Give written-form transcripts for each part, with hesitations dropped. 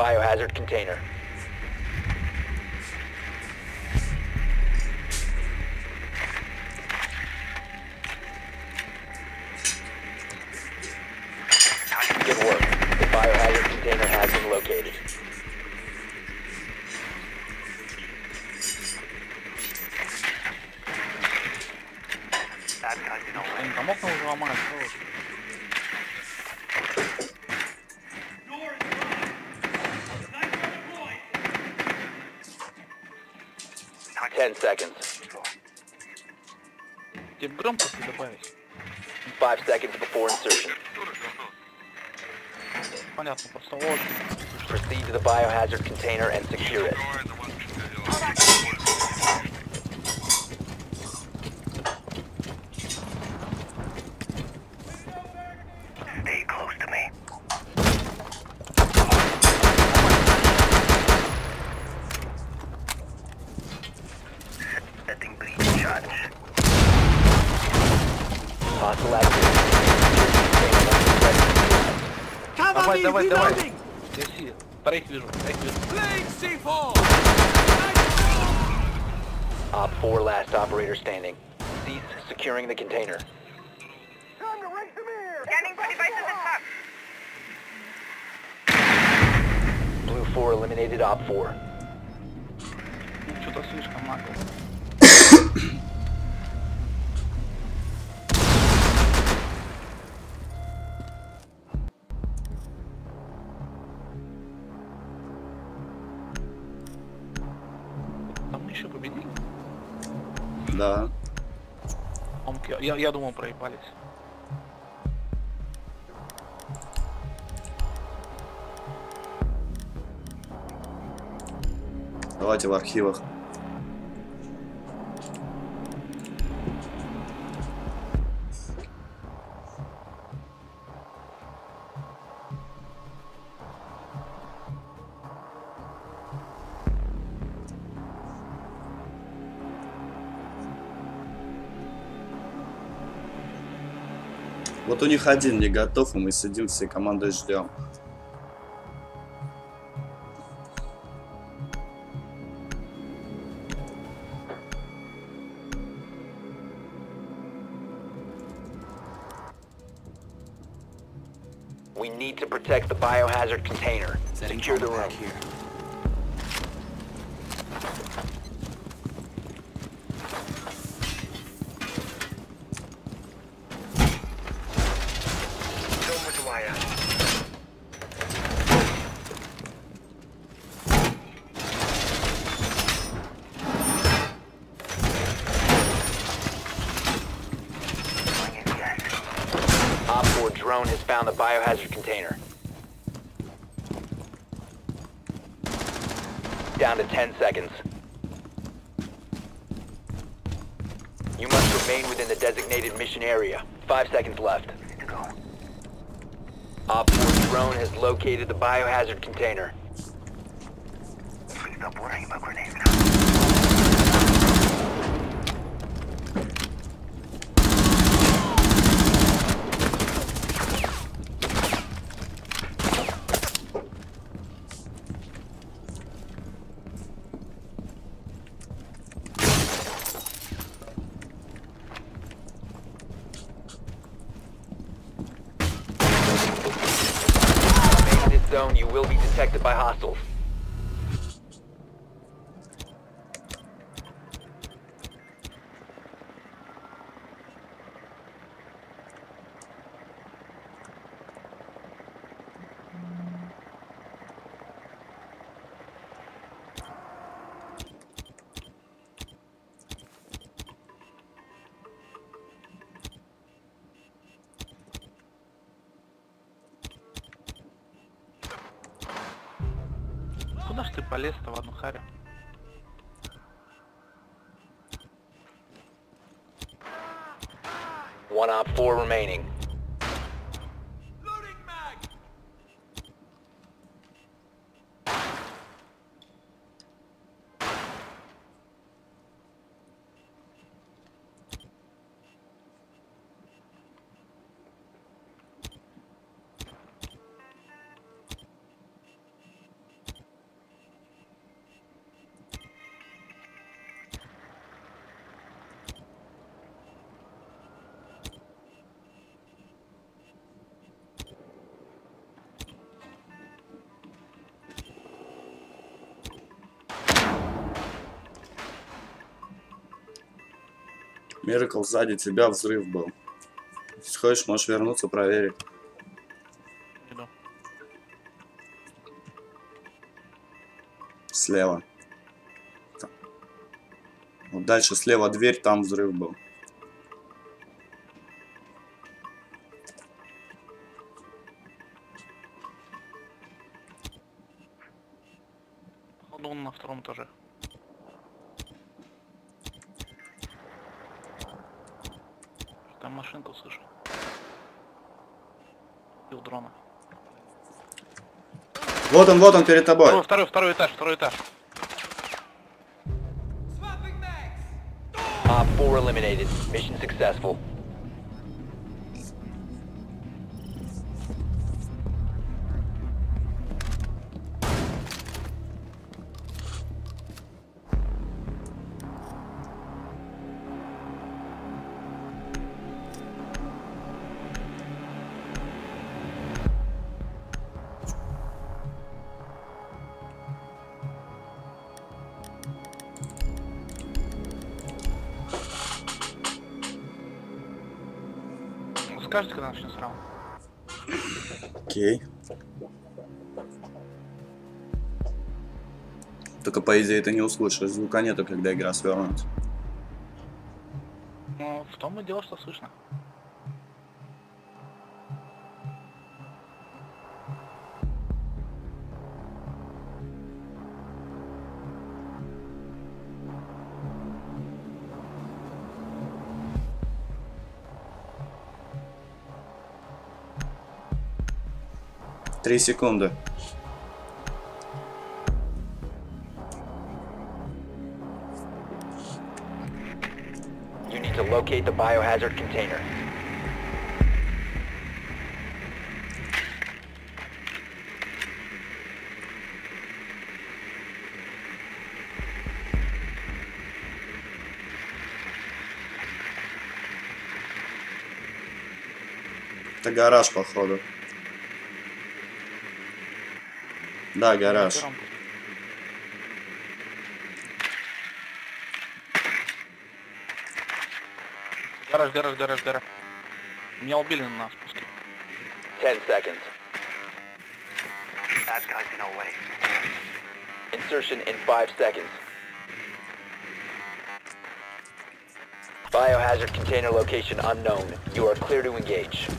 biohazard container. Good work. The biohazard container has been located. Блин, помог нам взломать, вот. 10 seconds. Тебе громкости добавить? 5 seconds before insertion. Понятно, просто вот. Proceed to the biohazard container and secure it. Stay close to me. Setting breach charge. Hostile activity. Давай, давай, давай. Неси. Троих вижу, Op 4 last operator standing. Cease securing the container. Scanning for devices at top. Blue 4 eliminated Op 4. Ну, что-то слишком нагло. Там мы еще победили? Да. Я думал, проебались. Давайте в архивах. Вот у них один не готов, и мы сидим всей командой ждем. We need to protect the biohazard container. Secure the room. Show with the wire. Op 4 drone has found the biohazard container. Down to 10 seconds. You must remain within the designated mission area. 5 seconds left. Op 4 drone has located the biohazard container. Please stop worrying about grenades now. Remain in this zone, you will be detected by hostiles. Куда ж ты полез-то в одну харю? One Op 4 remaining. Миракл, сзади тебя взрыв был. Если хочешь, можешь вернуться, проверить. Иду. Слева. Вот дальше слева дверь, там взрыв был. Походу он на втором этаже. Там машинку слышу. И у дрона. Вот он перед тобой. Второй этаж. Op 4 eliminated. Mission successful. Скажите, когда начнется раунд? Окей. Только по идее ты не услышишь. Звука нету, когда игра свернется. Ну, в том и дело, что слышно. Три секунды. You need to locate the biohazard container. Это гараж, походу. Да, гараж. Гараж. Меня убили на спуске. 10 seconds. That guy's in our way. Insertion in 5 seconds. Biohazard container location unknown. You are clear to engage.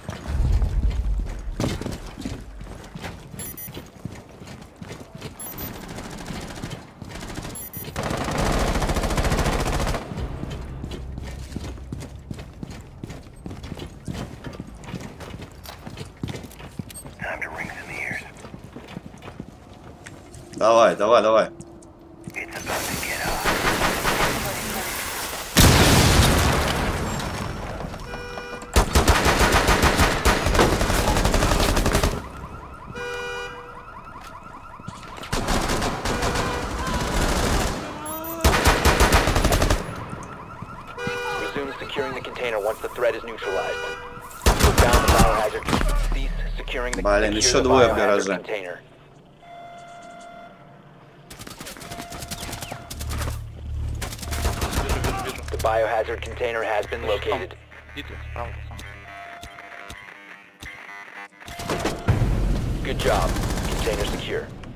Time to ring some ears. Давай. It's about to get hot. Resume securing the container once the threat is neutralized. Put down the biohazard. Cease securing the Блин, secure еще the двое в biohazard гараже. container. Вижу. The biohazard container has been located. Идите, справа, пацан. Good job. Container secure.